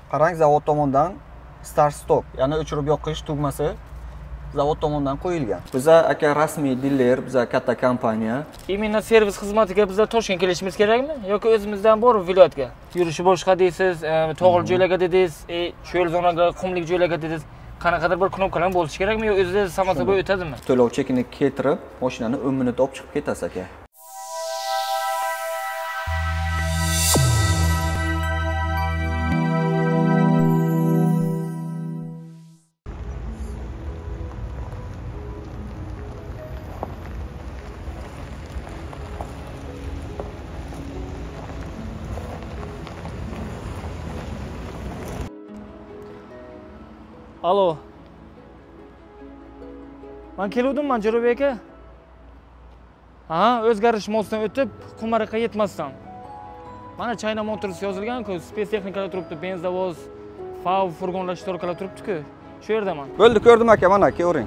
Qarang, zavod tomonidan start stop, ya'ni o'chirib yoqish tugmasi zavod tomonidan qo'yilgan. Biza aka rasmiy diler, biza katta kompaniya. Imенно servis xizmatiga bizlar Toshkentga kelishimiz kerakmi yoki o'zimizdan borib viloyatga? Yurishi boshqa deysiz, tog'li joylarga dedingiz, cho'l zonaga, qumlik joylarga dedingiz. Qanaqadir bir knopkalar bo'lishi kerakmi yo o'zida samo собой o'tadimi? To'lov chekini keltirib, mashinani 10 minutda olib chiqib ketasiz aka. Alo. Men keluvdim, Jo'rabek aka. Ha, o'zgarish mostidan o'tib, Qumariqqa yetmasdan. Mana China Motors yozilgan-ku, spes texnikalar turibdi, benzovoz, FAV furgonlar shtorkalar turibdi-ku. Shu yerdaman. Bo'ldi, ko'rdim aka, mana kelavering.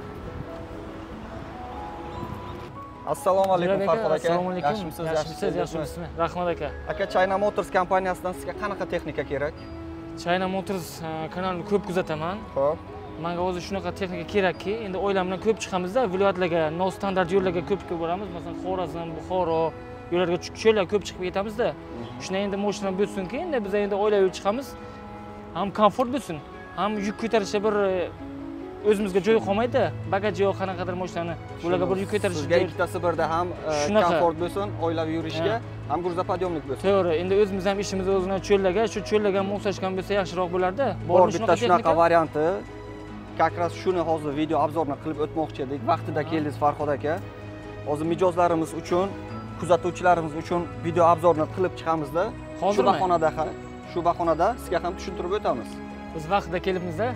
Assalomu alaykum Farhod aka. Assalomu alaykum. Yaxshimisiz? Yaxshimisiz? Rahmat aka. Aka, China Motors kompaniyasidan sizga qanaqa texnika kerak? China Motors kanalini ko'p kuzataman. Xo'p. Menga o'zi shunaqa texnika kerakki, endi oilam bilan ko'p chiqamiz-da, viloyatlarga, nostandart yo'llarga ko'p boramiz. Masalan, Xorazm, Buxoro yo'llarga cho'llarga ko'p chiqib ketamiz-da. Shundan endi mashina bo'lsin-ki, endi biz endi oilaviy chiqamiz. Ham komfort bo'lsin, ham yuk ko'tarishda bir o'zimizga joy qolmaydi. Bagaj yo'q, qanaqadir mashinani ularga bir yuk ko'tarish. Sizga ikkitasi birda ham komfort bo'lsin, oilaviy yurishga, ham gruzapodyomlik bo'lsin. To'g'ri, endi o'zimiz ham ishimiz o'zini cho'llarga, shu cho'llarga moslashgan bo'lsa yaxshiroq bo'lar-da. Bor bitta shunaqa varianti. Как раз shuni hozir video obzorni qilib o'tmoqchi edik. Vaqtida keldingiz Farhod aka. Hozir mijozlarimiz uchun, kuzatuvchilarimiz uchun video obzorni qilib chiqamiz-da. Shu bahonada sizga ham tushuntirib o'tamiz. Biz vaqtida kelibmiz-da.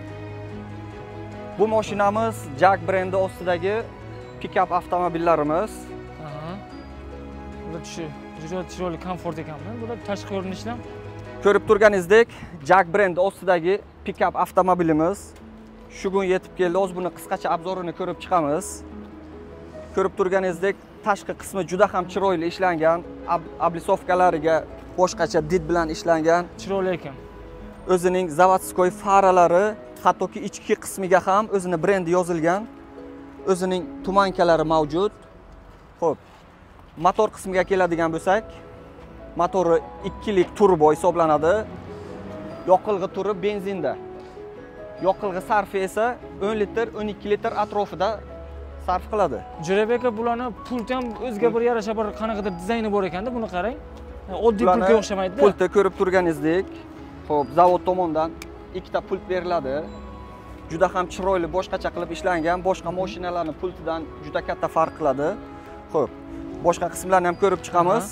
Bu mashinamiz Jack brendi ostidagi pick-up avtomobillarimiz. Bular juda chiroyli, komfort ekanmi? Bular tashqi ko'rinishdan ko'rib turganingizdek, Jack brendi ostidagi pick-up avtomobilimiz shu kun yetib keldi. O'z buni qisqacha obzorini ko'rib chiqamiz. Ko'rib turganingizdek, tashqi qismi juda ham chiroyli ishlangan, oblisovkalariga boshqacha did bilan ishlangan. Chiroyli ekan. O'zining zavodskoy faralari, hattoki ichki qismiga ham o'zini brendi yozilgan. O'zining tumankalari mavjud. Xo'p. Motor qismiga keladigan bo'lsak, motori 2 lik turbo hisoblanadi. Yoqilg'i turi benzinda. Yoqilg'i sarfi esa 10 litr, 12 litr atrofida sarf qiladi. Jo'rabek aka, bularni pulti ham o'ziga bir yarasha bir qanaqadir dizayni bor ekanda, buni qarang. Oddiy pultga o'xshamaydi-da. Pultni ko'rib turganingizdek, xo'p, zavod tomonidan ikkita pult beriladi. Juda ham chiroyli, boshqacha qilib ishlangan, boshqa mashinalarning pultidan juda katta farq qiladi. Xo'p, boshqa qismlarni ham ko'rib chiqamiz.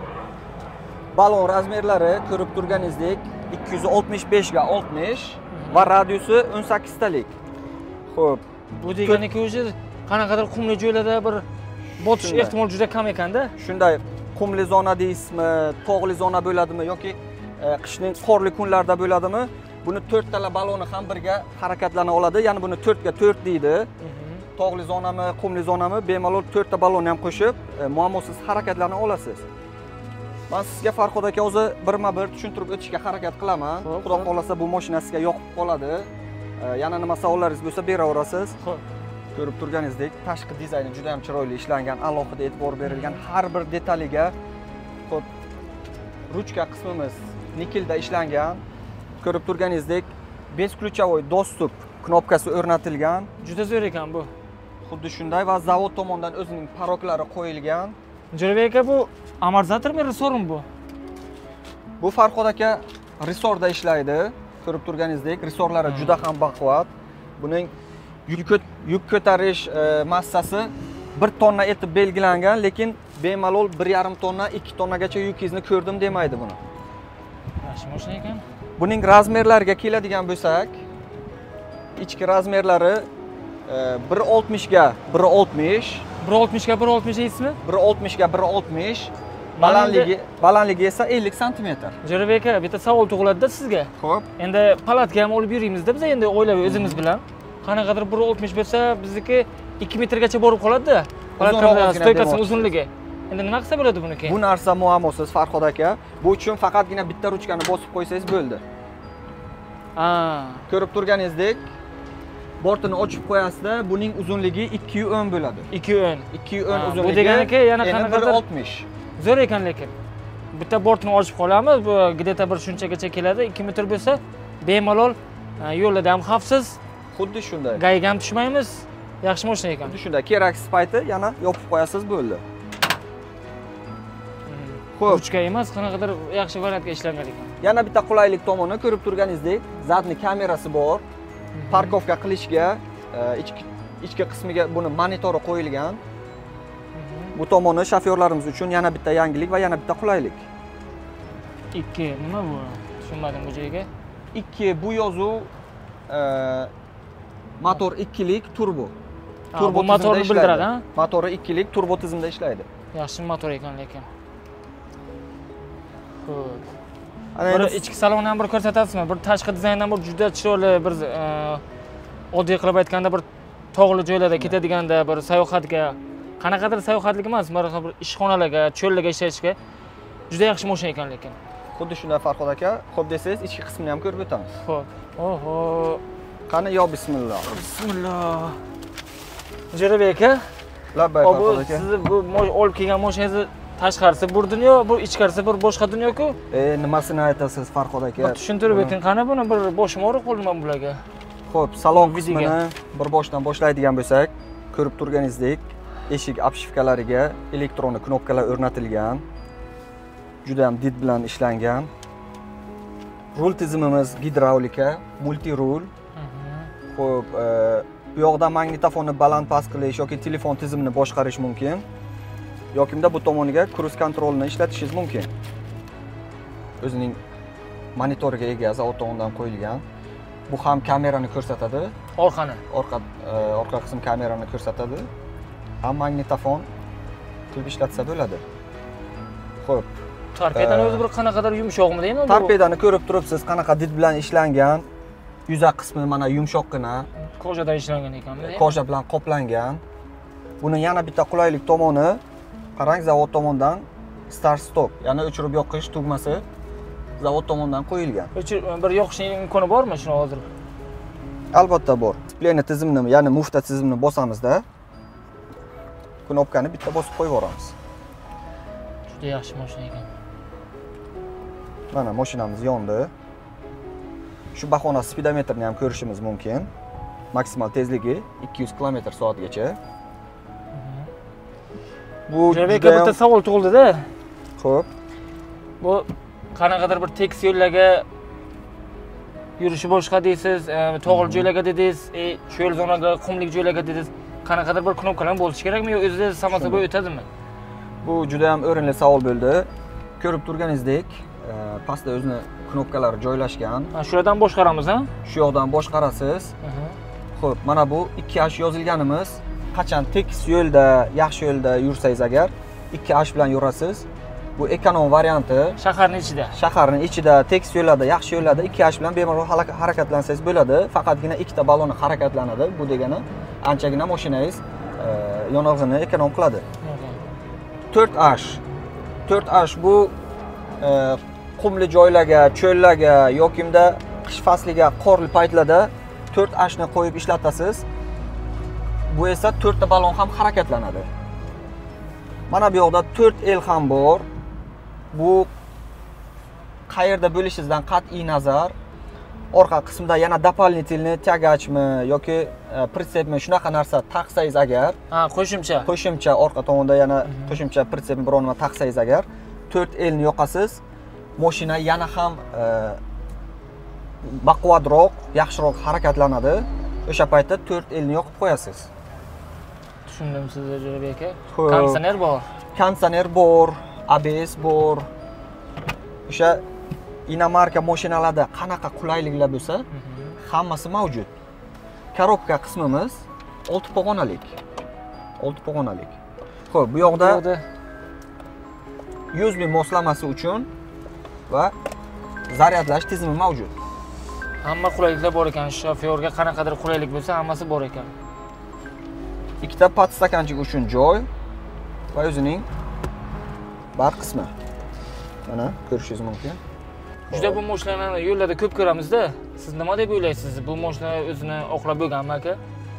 Balon razmerlari ko'rib turganingizdek 265 ga 60 va radiusi 18 talik. Xo'p, bu deganiki o'zi qanaqadir qumli joylarda bir botish ehtimoli juda kam ekanda. Shunday qumli zona deysizmi, tog'li zona bo'ladimi yoki qishning qorli kunlarda bo'ladimi? Buni 4 tala baloni ham birga harakatlana oladi. Ya'ni buni 4 ga 4 deydi. Tog'li zonami, qumli zonami bemalol 4 ta balonni ham qo'shib, muammosiz harakatlana olasiz. Men sizga Farhod aka o'zi birma-bir tushuntirib o'tishga harakat qilaman. Xudo xolasa bu mashina sizga yoqib qoladi. Yana nima savollaringiz bo'lsa beraverasiz. Ko'rib turganingizdek, tashqi dizayni juda ham chiroyli ishlangan, alohida e'tibor berilgan har bir detaliga. Xo'p, ruchka qismimiz nikelda ishlangan. Ko'rib turganingizdek, besключевой доступ knopkasi o'rnatilgan. Juda zo'r ekan bu. Xuddi shunday va zavod tomonidan o'zining paroklari qo'yilgan. Jo'rabek aka, bu amortizatormi, resormi bu? Bu Farhod aka resorda ishlaydi. Ko'rib turganingizdek, resorlari juda ham baquvvat. Buning yuk ko'tarish massasi 1 tonna etib belgilangan, lekin bemalol 1,5 tonna, 2 tonnagacha yukingizni ko'rdim demaydi buni. Yaxshi mashina ekan. Buning razmerlariga keladigan bo'lsak, ichki razmerlari 1.60 ga 1.60, 1.60 ga 1.60 deysizmi? 1.60 ga 1.60, balandligi esa 50 sm. Jo'rabek aka, bitta savol tug'iladi-da sizga. Xo'p. Endi palatga ham olib yuramiz-da biz endi oilaviy o'zimiz bilan. Qanaqadir 1.60 bo'lsa, bizniki 2 metrgacha borib qoladi-da. Palatka stoykasining uzunligi. Endi nima qilsa bo'ladi buni keyin? Bu narsa muammosiz Farhod aka. Bu uchun faqatgina bitta ruchkani bosib qo'ysangiz bo'ldi. Ko'rib turganingizdek, bortini ochib qo'yasizda, buning uzunligi 2.10 bo'ladi. 2.10. 2.10 uzunligi. Bu deganiki yana qanaqadir 1.60. Zo'r ekan lekin. Bitta bortni ochib qolamiz, bu где-то bir shunchagacha keladi, 2 metr bo'lsa, bemalol yo'lda ham xavfsiz. Xuddi shunday. Gayiga ham tushmaymiz. Yaxshi mashina ekan. Xuddi shunday. Keraksiz payti yana yopib qo'yasiz bo'ldi. Xo'p, Ruchka emas, qanaqadir yaxshi variantga ishlangan ekan. yana bitta qulaylik tomoni ko'rib turganingizdek, zadniy kamerasi bor. Parkovka qilishga, ichki qismiga buni monitori qo'yilgan. Bu tomoni shofyorlarimiz uchun yana bitta yangilik va yana bitta qulaylik. 2 nima bu? Tushunmadim bu joyga. 2 bu yozuv motor 2lik turbo. Bu motorni bildiradi, ha? Motori 2lik turbo tizimda ishlaydi. Yaxshi motor ekan lekin. Xo'p. Ana Bir endi ichki salonni ham bir ko'rsatasizmi? Bir tashqi dizayndan bir juda chiroyli, bir oddiy qilib aytganda bir tog'li joylarda ketadiganda bir sayohatga, qanaqadir sayohatlik emas, bir ishxonalarga, cho'llarga ishlashga juda yaxshi mashina ekan lekin. xuddi shunday Farhod aka, xo'p desangiz, ichki qismini ham ko'rib o'tamiz. Xo'p. Oho. Qani yo bismillah. Bismillah. Jo'rabek aka, Labbay bu Farhod aka. sizni bu olib kelgan mashinangizni tashqarisi bir dunyo, bu ichkarisi bir boshqa dunyo-ku. Nimasini aytasiz Farhod aka? Bir tushuntirib o'ting, qani buni bir boshim og'riq qoldim bularga. Xo'p, salon Viziga. qismini bir boshdan boshlaydigan bo'lsak, ko'rib turganingizdek, eshik obshivkalariga elektron knopkalar o'rnatilgan. Juda ham did bilan ishlangan. Rul tizimimiz gidravlika, multi rul. Xo'p, bu yoqda magnitofonni baland-past qilish yoki telefon tizimini boshqarish mumkin. Yokimda bu tomoniga cruise kontrolni ishlatishingiz mumkin. O'zining monitoriga ega zavod tomonidan qo'yilgan. Bu ham kamerani ko'rsatadi. Orqani. Orqa qism kamerani ko'rsatadi. Ham magnitofon qilib ishlatsa bo'ladi. Xo'p, Torpedani o'zi bir qanaqadir yumshoqmi deymi? torpedani ko'rib turibsiz, qanaqa did bilan ishlangan. Yuzaq qismi mana yumshoqqina, Kojadan ishlangan ekanmi? koja bilan qoplangan. Buni yana bitta qulaylik tomoni, qarang, zavod tomonidan start stop, ya'ni o'chirib yoqish tugmasi zavod tomonidan qo'yilgan. Bir yoqishning imkoni bormi shuni hozir? Albatta bor. Displeyni tizimini, ya'ni mufta tizimini bosamizda, knopkani bitta bosib qo'yib yuboramiz. Juda yaxshi mashina ekan. Mana mashinamiz yondi. Shu bahona speedometrni ham ko'rishimiz mumkin. Maksimal tezligi 200 km/soatgacha. Bu Jo'rabek aka, bitta savol tug'ildi-da. Xo'p. Bu qanaqadir bir tekis yo'llarga yurishi boshqa deysiz, tog'li joylarga dedingiz, cho'l zonaga, qumlik joylarga dedingiz. Qanaqadir bir knopkalar bo'lishi kerakmi yo o'zida samasa bo'y o'tadimi? Bu juda ham o'rinli savol bo'ldi. Ko'rib turganingizdek, pastda o'zini knopkalari joylashgan. Shulardan boshqaramiz, ha? Shu yoqdan boshqarasiz. Xo'p, mana bu 2H yozilganimiz. Qachon tekis yo'lda, yaxshi yo'lda yursangiz agar 2H bilan yurasiz. Bu ekonom varianti. Shaharning ichida. Shaharning ichida, tekis yo'llarda, yaxshi yo'llarda 2H bilan bemalol harakatlansangiz bo'ladi. Faqatgina ikkita baloni harakatlanadi. Bu degani anchagina mashinangiz yonog'ini ekonom qiladi. 4H. 4H bu qumli joylarga, cho'llarga yokimda qish fasliga, qorli paytlarda 4H ni qo'yib ishlatasiz. Bu esa 4 ta balon ham harakatlanadi. Mana bu yoqda 4L ham bor. Bu qayerda bo'lishingizdan qat'iy nazar, orqa qismida yana дополнительный tягачmi yoki pritsepmi shunaqa narsa taqsangiz agar, qo'shimcha orqa tomonda yana qo'shimcha pritsepmi biror nima taqsangiz agar 4L ni yoqasiz, mashina yana ham baquvvatroq, yaxshiroq harakatlanadi. O'sha paytda 4L ni yoqib qo'yasiz. Tushundim sizni Jo'rabek aka. Konditsioner bor. Konditsioner bor, ABS bor. O'sha inomarka mashinalarda qanaqa qulayliklar bo'lsa, hammasi mavjud. Korobka qismimiz 6 pog'onalik. 6 pog'onalik. Xo'p, bu yoqda USB moslamasi uchun va zaryadlash tizimi mavjud. Hamma qulayliklar bor ekan. Shofyorga qanaqadir qulaylik bo'lsa, hammasi bor ekan. Ikkita podstakanchik uchun joy va o'zining bar qismi. Mana ko'rishingiz mumkin. Juda bu mashinalarni yo'llarda ko'p ko'ramizda. Siz nima deb o'ylaysiz? Bu mashina o'zini oqlab bo'lganmi aka?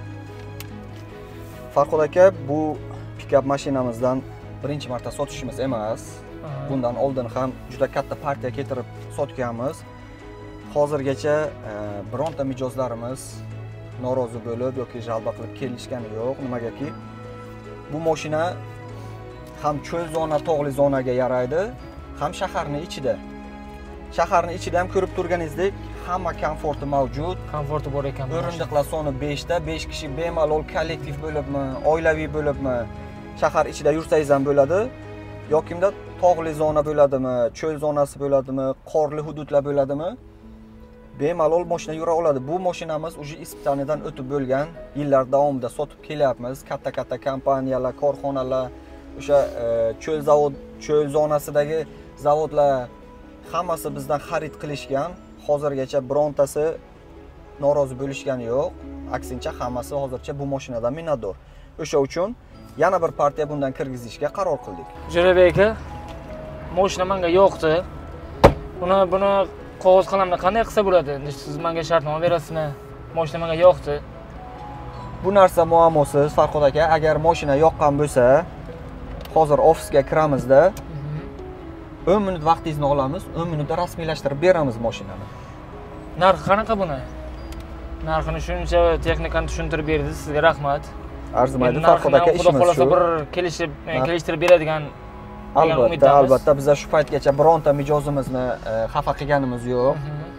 Farhod aka, bu pikap mashinamizdan birinchi marta sotishimiz emas. Bundan oldin ham juda katta partiya keltirib sotganmiz. Hozirgacha bironta mijozlarimiz norozi bo'lib yoki jalba qilib kelishgani yo'q. Nimagaki bu mashina ham cho'l zona, tog'li zonaga yaraydi, ham shaharning ichida. Shaharning ichida ham ko'rib turganingizdek, hamma komforti mavjud. Komforti bor ekan. O'rindiqlar soni 5 ta, 5 kishi bemalol kollektiv bo'libmi, oilaviy bo'libmi, shahar ichida yursangiz ham bo'ladi. Yokimda tog'li zona bo'ladimi, cho'l zonasi bo'ladimi, qorli hududlar bo'ladimi? Bemalol mashina yura oladi. Bu mashinamiz уже испытаниyadan o'tib bo'lgan, yillar davomida sotib kelyapmiz. Katta-katta kompaniyalar, korxonalar, o'sha cho'l zonasidagi zavodlar hammasi bizdan xarid qilishgan. Hozirgacha birontasi norozi bo'lishgani yo'q. Aksincha hammasi hozircha bu mashinadan minnatdor. O'sha uchun yana bir partiya bundan kirgizishga qaror qildik. Jo'rabek aka, mashina menga yoqdi. Buni qog'oz qalamda qanday qilsa bo'ladi? Siz menga shartnoma berasizmi? Mashina menga yoqdi. Bu narsa muammosiz, Farhod aka. Agar mashina yoqqan bo'lsa, hozir ofisga kiramizda 10 minut vaqtingizni olamiz, 10 minutda rasmiylashtirib beramiz mashinani. Narxi qanaqa buni? Narxini shuncha texnikani tushuntirib berdingiz, sizga rahmat. Arzimaydi Farhod aka, ishimiz shu. Bir kelishtirib beradigan Albatta, biz shu paytgacha bironta mijozimizni xafa qilganimiz yo'q.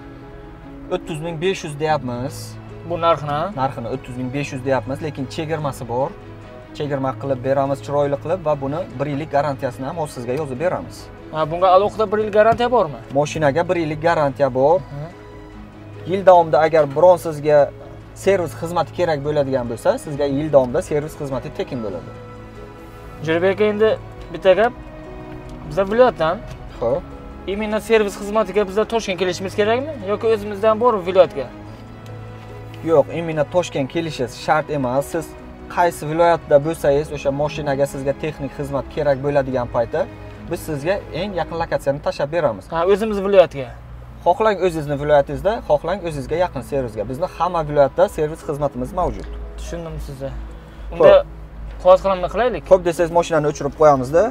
30.500 deyapmiz. Bu narxini 30.500 deyapmiz, lekin chegirmasi bor. Chegirma qilib beramiz, chiroyli qilib va buni 1 yillik garantiyasini ham o'z sizga yozib beramiz. Bunga alohida 1 yil garantiya bormi? Mashinaga 1 yillik garantiya bor. Yil davomida agar biron sizga servis xizmati kerak bo'ladigan bo'lsa, sizga yil davomida servis xizmati tekin bo'ladi. Jo'rabek aka, endi bitta gap. Bizlar viloyatdan. Xo'p. Imенно servis xizmatiga bizlar Toshkent kelishimiz kerakmi yoki o'zimizdan borib viloyatga? Yo'q, imенно Toshkent kelishingiz shart emas. Siz qaysi viloyatda bo'lsangiz, o'sha mashinaga sizga texnik xizmat kerak bo'ladigan paytda biz sizga eng yaqin lokatsiyani tashab beramiz. O'zimiz viloyatga. Xohlang o'zingizning viloyatingizda, xohlang o'zingizga yaqin servisga. Bizning hamma viloyatda servis xizmatimiz mavjud. Tushundim sizni. Unda qog'oz qalamni qilaylik. Xo'p desangiz, mashinani o'chirib qo'yamizda.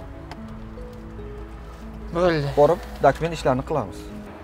Bo'ldi. Borib dokument ishlarini qilamiz.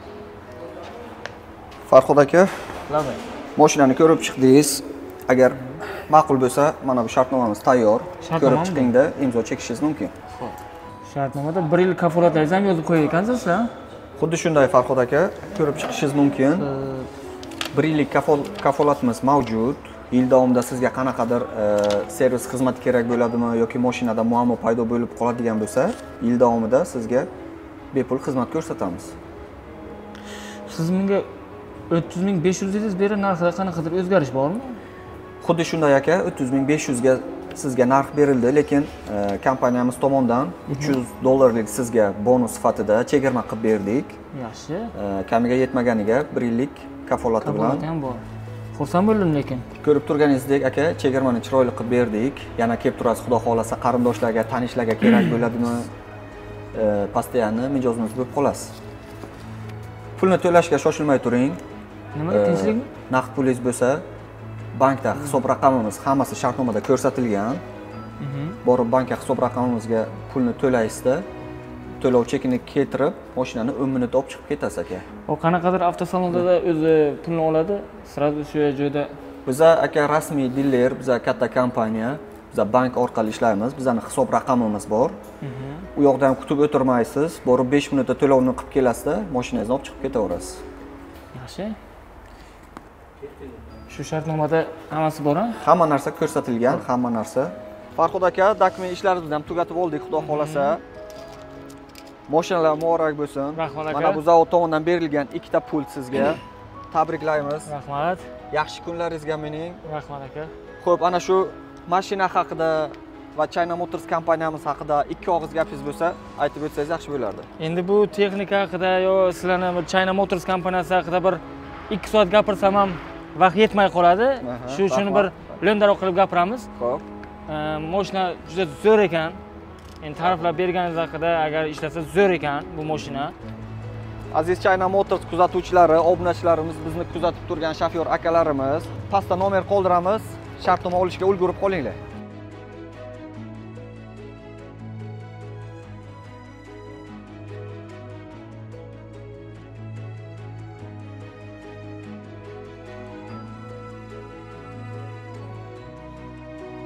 Farhod aka, mashinani ko'rib chiqdingiz. Agar ma'qul bo'lsa, mana bu shartnomamiz tayyor. Ko'rib chiqingda imzo chekishingiz mumkin. Xo'p. Shartnomada 1 yil kafolatlaringizni ham yozib qo'ygan ekansizlar? Xuddi shunday Farhod aka, ko'rib chiqishingiz mumkin. 1 yillik kafolatimiz mavjud. Yil davomida sizga qanaqadir servis xizmati kerak bo'ladimi yoki mashinada muammo paydo bo'lib qoladigan bo'lsa, yil davomida sizga bepul xizmat ko'rsatamiz. Siz menga 30.500 dedingiz, beri narxida qanaqadir o'zgarish bormi? Xuddi shunday aka, 30.500 ga sizga narx berildi, lekin kompaniyamiz tomonidan $300 sizga bonus sifatida chegirma qilib berdik. Yaxshi. Kamiga yetmaganiga 1 yillik kafolati bilan. Kafolati ham bor. Xursand bo'ldim lekin. Ko'rib turganingizdek aka, chegirmani chiroyli qilib berdik. Yana kelib turasiz, xudo xolasa qarindoshlarga, tanishlarga kerak bo'ladimi? Postoyanni mijozimiz bo'lib qolasiz. Pulni to'lashga shoshilmay turing. Nima tinchlikmi? Naqd pulingiz bo'lsa, bankda hisob raqamimiz hammasi shartnomada ko'rsatilgan. Borib bankka hisob raqamimizga pulni to'laysizda, to'lov chekini keltirib, mashinani 10 minutda olib chiqib ketasiz aka. O qanaqadir avtosalonda o'zi pulni oladi, sразу shu joyda. Biz aka rasmiy diler, biz katta kompaniya, biz bank orqali ishlaymiz. Bizning hisob raqamimiz bor. U yoqda ham kutib o'tirmaysiz, borib 5 minutda to'lovni qilib kelasizda, mashinangizni olib chiqib ketaverasiz. Yaxshi. Shu shartnomada hammasi bor-a? Hamma narsa ko'rsatilgan, hamma narsa. Farhod aka, dokument ishlarimizni ham tugatib oldik, xudo xolasa. Mashinalar muborak bo'lsin. Rahmat aka. Mana bu zavod tomonidan berilgan 2 ta pul sizga. Tabriklaymiz. Rahmat. Yaxshi kunlaringizga mening. Rahmat aka. Xo'p, ana shu mashina haqida va China Motors kompaniyamiz haqida 2 og'iz gapingiz bo'lsa, aytib o'tsangiz yaxshi bo'lardi. Endi bu texnika haqida yo sizlarning China Motors kompaniyasi haqida bir 2 soat gapirsam ham vaqt yetmay qoladi. Shu uchun bir lo'ndaroq qilib gapiramiz. Xo'p. Mashina juda zo'r ekan. Endi ta'riflab berganingiz haqida agar ishlasa zo'r ekan bu mashina. Aziz China Motors kuzatuvchilari, obunachilarimiz, bizni kuzatib turgan shofyor akalarimiz, pastda nomer qoldiramiz. Shartnoma olishga ulgurib qolinglar.